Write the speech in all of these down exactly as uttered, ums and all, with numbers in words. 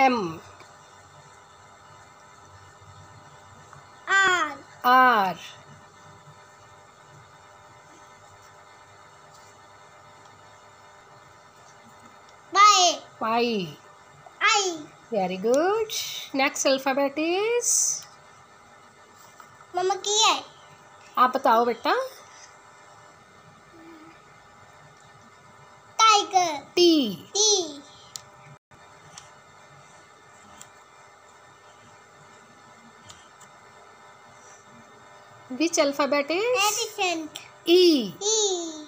M. R. R. Y. Y. I. Very good. Next alphabet is. मम्मा की है? आप बताओ बेटा. Tiger. T. T. Which alphabet is? Elephant. E. E.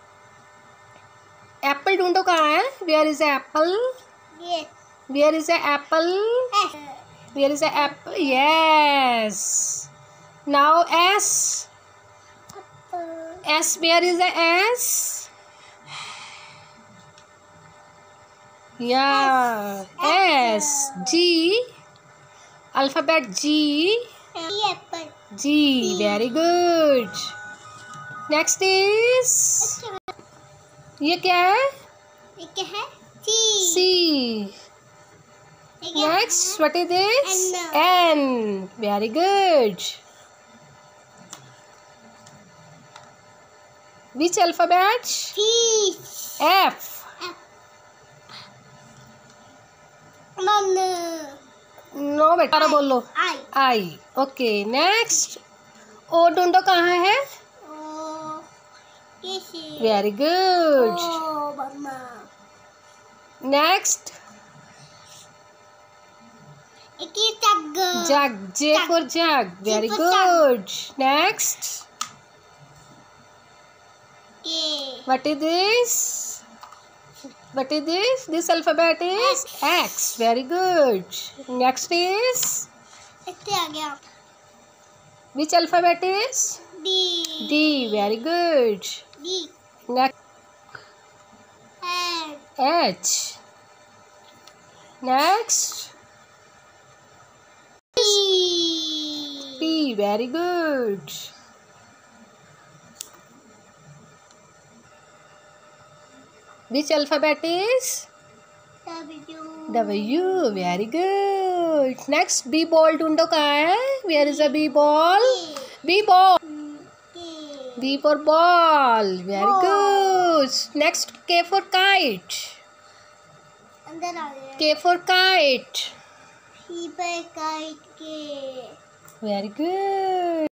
Apple ढूंढो कहाँ है? Where is the apple? Yes. Where is the apple? S. Where is the apple? Yes. Now S. Apple. S. Where is the S? Yeah. S. G. Alphabet G. Apple. G. Very good. Next is. ये क्या है? ये क्या है? C. C. Next, what is this? N. N. Very good. Which alphabet? T. F. Mama. No बेटा बोलो. I. I. Okay. Next. O ढूंढो कहाँ है? Oh. This is. Very good. Oh, mama. Next. It is jug. Jug. J Jug. for jug. Very for good. Next. K. What is this? What is this? This alphabet is X. X. Very good. Next is. इससे आ गया. Which alphabet is? D. D. Very good. D. Next. H. H. Next. P. P. Very good. Which alphabet is? W. W. Very good. Next, B ball ढूंढो कहाँ है? Where is the B ball? B ball. K. B for ball. Very Ball. good. Next, K for kite. अंदर आ गया. K for kite. P पर kite. K. Very good.